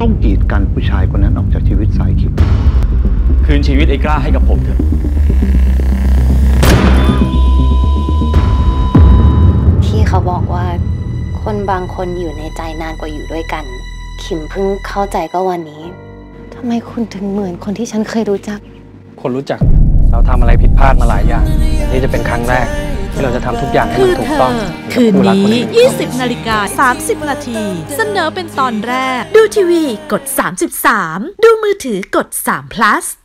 ต้องกีดกันผู้ชายคนนั้นออกจากชีวิตสายคิมคืนชีวิตไอ้กล้าให้กับผมเถอะที่เขาบอกว่าคนบางคนอยู่ในใจนานกว่าอยู่ด้วยกันคิมเพิ่งเข้าใจก็วันนี้ทำไมคุณถึงเหมือนคนที่ฉันเคยรู้จักคนรู้จักเราทำอะไรผิดพลาดมาหลายอย่างนี่จะเป็นครั้งแรกที่เราจะทำทุกอย่างให้มันถูกต้องคืนนี้ 20:30 นาทีเสนอเป็นตอนแรกดูทีวีกด33ดูมือถือกด3 plus